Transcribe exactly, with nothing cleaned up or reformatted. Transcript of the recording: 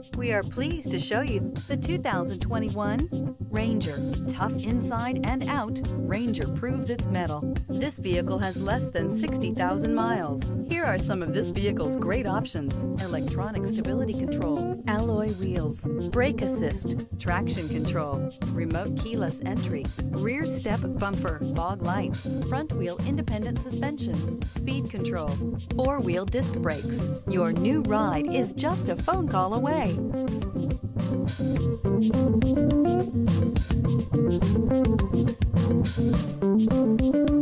We are pleased to show you the two thousand twenty-one Ranger. Tough inside and out, Ranger proves its mettle. This vehicle has less than sixty thousand miles. Here are some of this vehicle's great options: electronic stability control, alloy wheels, brake assist, traction control, remote keyless entry, rear step bumper, fog lights, front wheel independent suspension, speed control, four-wheel disc brakes. Your new ride is just a phone call away. Thank you.